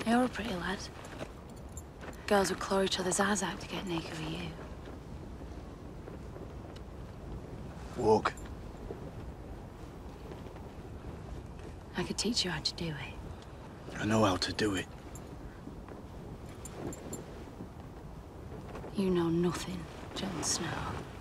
You're a pretty lad. Girls would claw each other's eyes out to get naked with you. Walk. I could teach you how to do it. I know how to do it. You know nothing, Jon Snow.